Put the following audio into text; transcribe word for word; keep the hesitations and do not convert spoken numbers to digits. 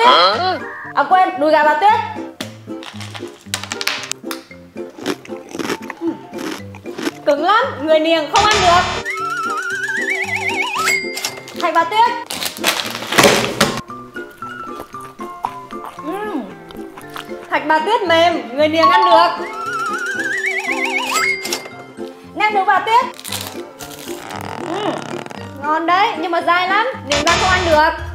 Tuyết. À quên, đùi gà bà Tuyết. Cứng lắm, người niềng không ăn được. Thạch bà Tuyết. uhm. Thạch bà Tuyết mềm, người niềng ăn được. Nem nướng bà Tuyết. uhm. Ngon đấy, nhưng mà dai lắm, niềng răng không ăn được.